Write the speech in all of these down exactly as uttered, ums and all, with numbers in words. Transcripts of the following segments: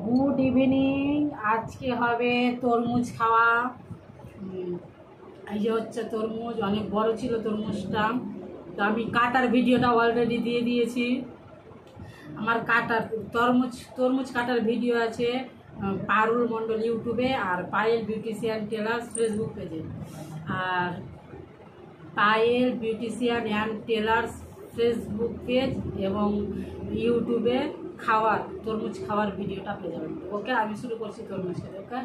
Good evening. আজকে হবে তরমুজ খাওয়া। এই যে হচ্ছে তরমুজ, অনেক বড় ছিল তরমুজটা, তো আমি কাটার ভিডিওটা অলরেডি দিয়ে দিয়েছি। আমার কাটার তরমুজ তরমুজ কাটার ভিডিও আছে পারুল মণ্ডল ইউটিউবে, আর পায়েল বিউটিশিয়ান টেলার্স ফেসবুক পেজে। আর Payel beautician and tailors Facebook page এবং ইউটিউবে খাওয়ার তরমুজ খাওয়ার ভিডিওটা পেয়ে যাবেন। ওকে, আমি শুরু করছি তরমুজ খেতে। ওকে,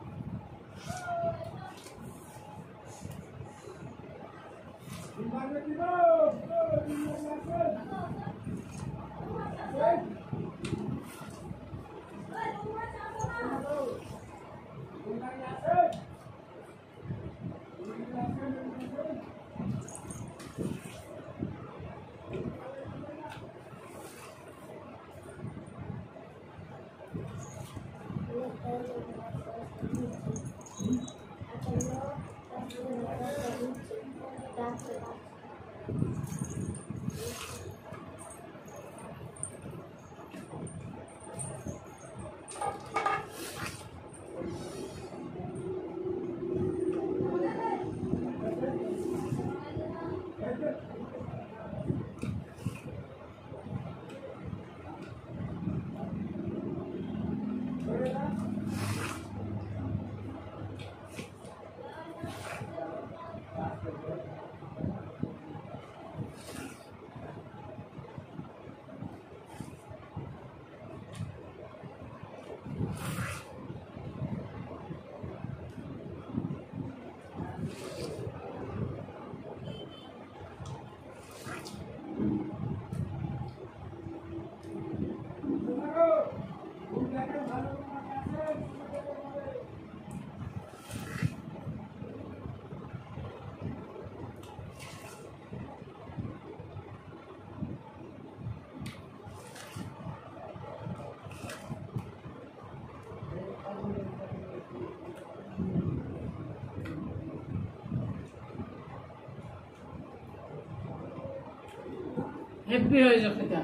হ্যাপি হয়ে যাবে খেতে।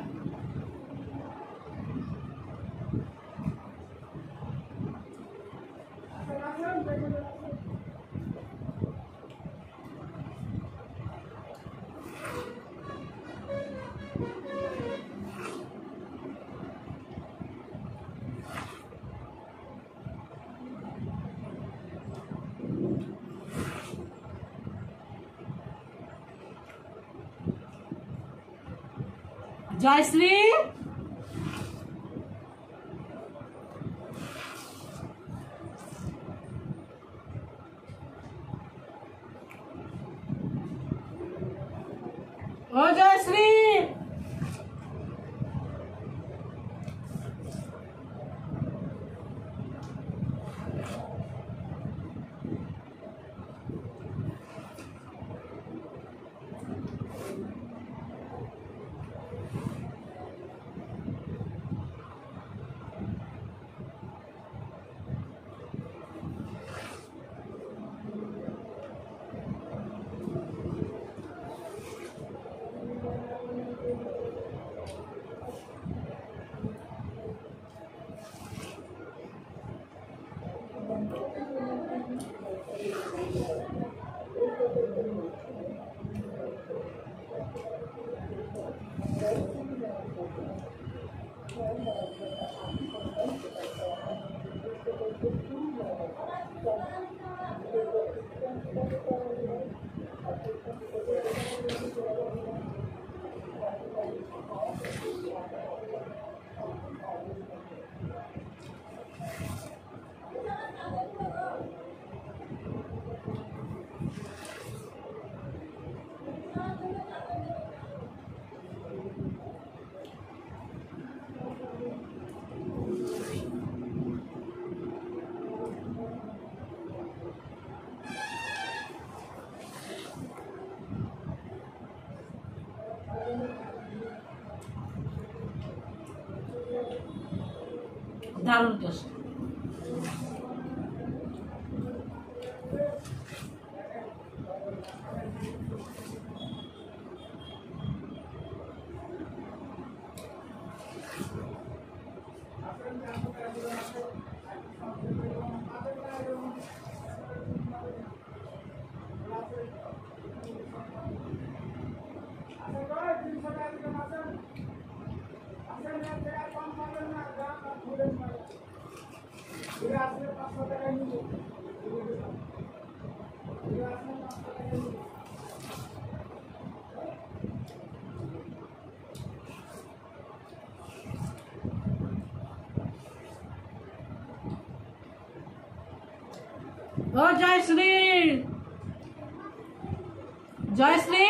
জয়শ্রী, ও জয়শ্রী, দারুণ টেস্ট। ও জয়শ্রী, জয়শ্রী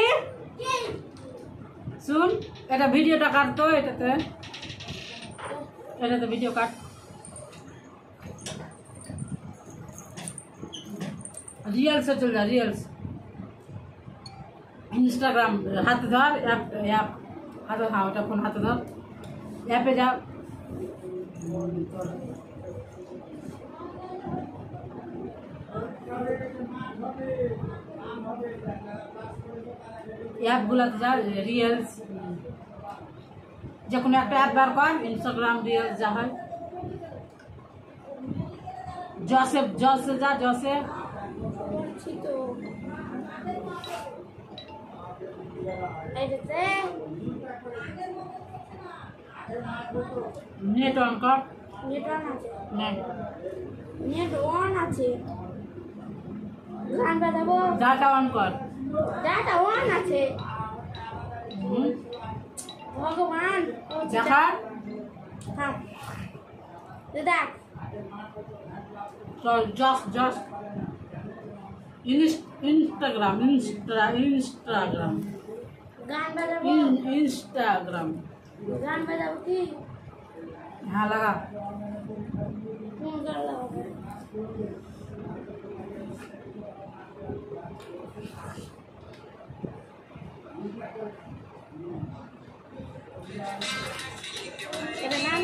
শুন, এটা ভিডিওটা কাটতো, এটাতে এটাতে ভিডিও কাট। রিয়েলসে চল যা, রিয়েলস ইনস্টাগ্রাম হাতে ধর, অ্যাপ অ্যাপ হাতে, হ্যাঁ ওটা ফোন হাতে ধর, অ্যাপে যা। অ্যাপগুলোতে যা, রিয়েলস যে কোনো একটা অ্যাপ বার কর, ইনস্টাগ্রাম রিয়েলস যা হয়। জসে জসে যা, জসে নেট অন কর, নেট অন আছে, নেট নেট অন আছে, গান বাজাবো, ডাটা অন কর। ডাটা অন আছে, হুম, ভগবান দেখা, হ্যাঁ দেখ চল জস জস ইনস্টাগ্রাম, ইনস্টা ইনস্টাগ্রাম গান বাজাবো, ইনস্টাগ্রাম গান বাজাবো কি, হ্যাঁ লাগা। কোন গান লাগাবো, এটা নাম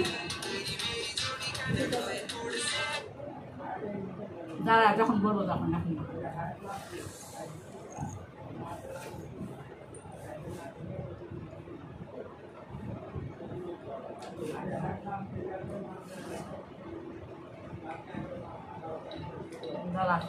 দাঁড়া, যখন বলবো তখন, এখন না। দাঁড়া,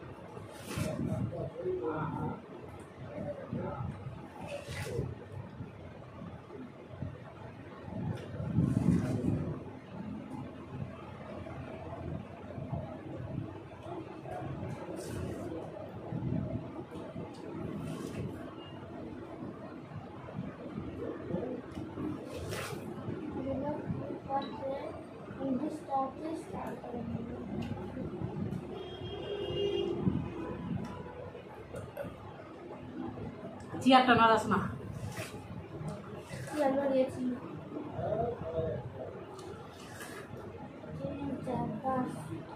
English talkie start करेंगे, চেয়ারটা নাড়াস না। चलो ये चीज तीन चार पाँच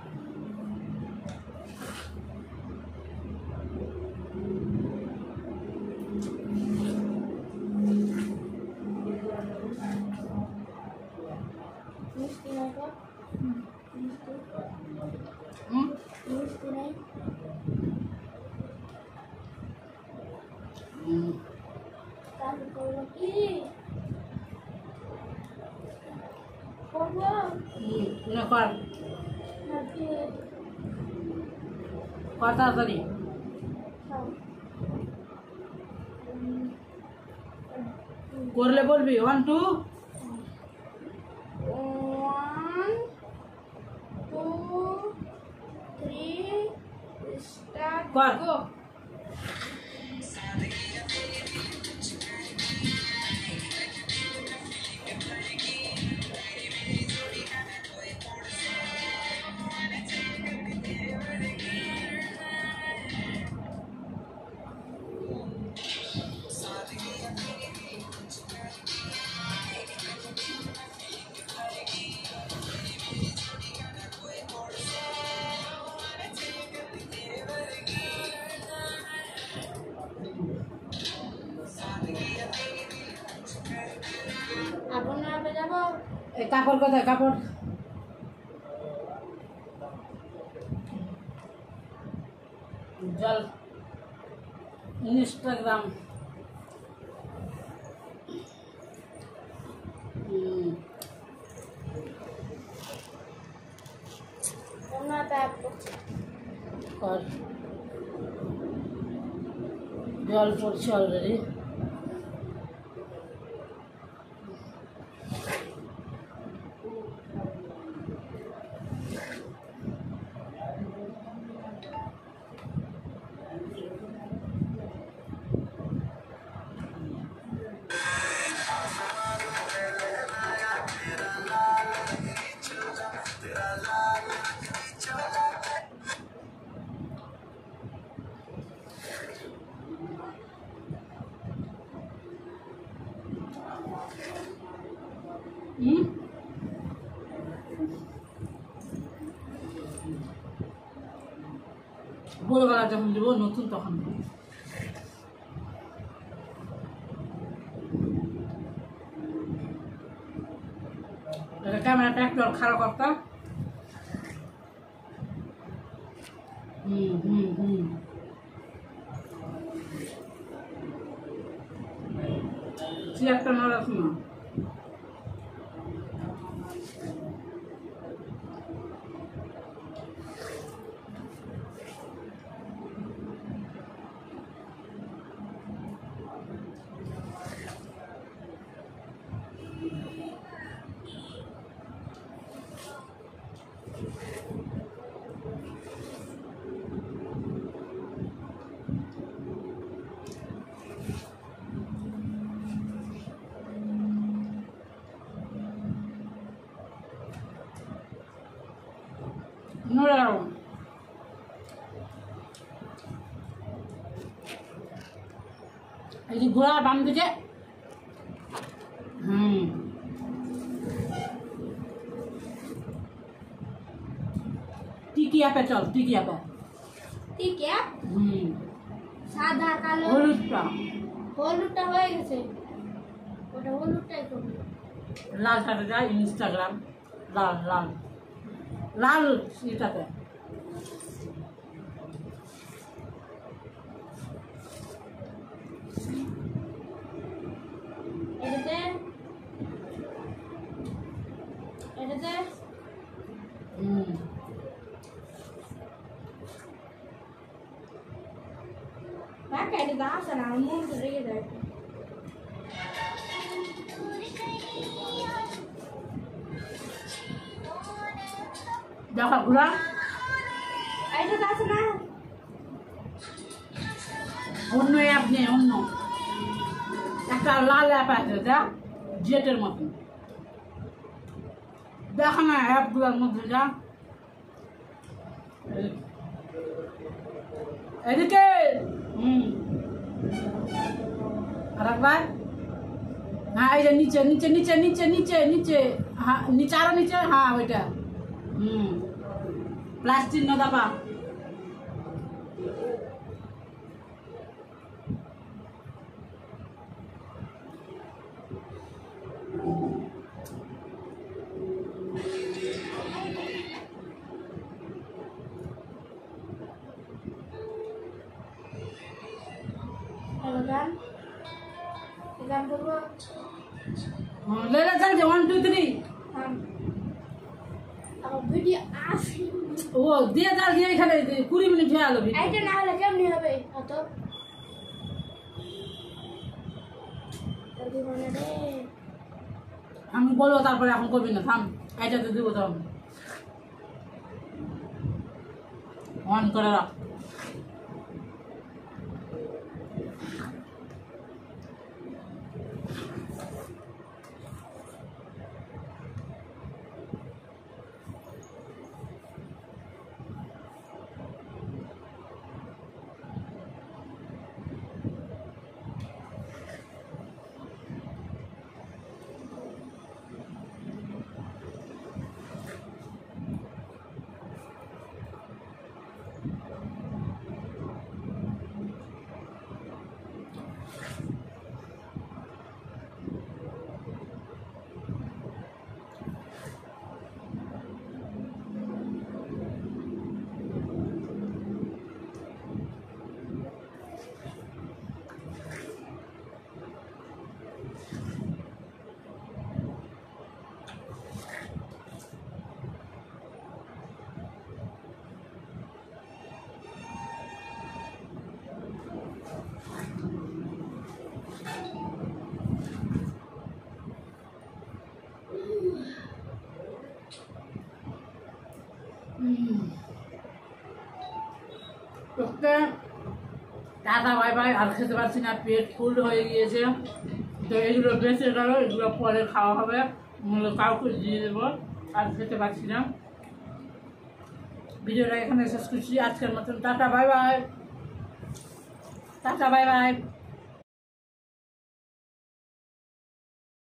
मिस्टी नहीं को मिस्टी হুম, मिस्टी नहीं হুম, ताकि कोई की कोको হুম, নে কর, नटी কর তাড়াতাড়ি। করলে বলবি one two. One, two, three, start, কর। go. আগুন না বেজাবো, এই কাপড় কোথায়, কাপড়? জল, ইনস্টাগ্রাম, হুম, না ট্যাপ করছে, কর। জল পড়ছে অলরেডি। ভোরবেলা যখন দেবো নতুন তখন দেবো। ক্যামেরাটা একটু খারাপ করতাম। হুম হুম হুম একটা নড়াস না। নড়ে যাবো এই যে ঘোড়া বাম দিকে। হুম টিকিয়া পে চল, টিকিয়া পে। ঠিক আছে হুম সাদা কালো হলুদটা হলুদটা হয়ে গেছে, ওটা হলুদটাই করবো। লাল সাথে যায় ইনস্টাগ্রাম লাল লাল লাল এটাতে। এটাতে এটাতে হুম বাকা এটা আসে না, মন তো রেগে যায়। দেখো ঘোড়া এটা আসে না, অন্য অ্যাপ নেই, অন্য একটা লাল অ্যাপ আছে দেখ জেটের মতন। দেখ না অ্যাপগুলোর মধ্যে যা এদিকে। হুম আর একবার হ্যাঁ এই যে নিচে নিচে নিচে নিচে নিচে নিচে হ্যাঁ নিচে আরো নিচে হ্যাঁ ওইটা। হুম প্লাস্টিক না দাপা। গান গান করবো। লেলা চল যে ওয়ান টু থ্রি ভিডিও আসে ও দিয়ে দাও দিয়ে এখানে কুড়ি মিনিট হয়ে গেল ভিডিও। এটা না হলে কেমনি হবে অত জলদি বলে রে। আমি বলবো তারপরে এখন করবি না, থাম এটাতে দেবো তখন অন করে রাখ। তোকে টাটা বাই বাই, আর খেতে পারছি না, পেট ফুল হয়ে গিয়েছে। তো এগুলো বেঁচে গেল, এগুলো পরে খাওয়া হবে, কাউকে দিয়ে দেবো, আর খেতে পারছি না। ভিডিওটা এখানে শেষ করছি আজকের মতন। টাটা বাই বাই, টাটা বাই বাই।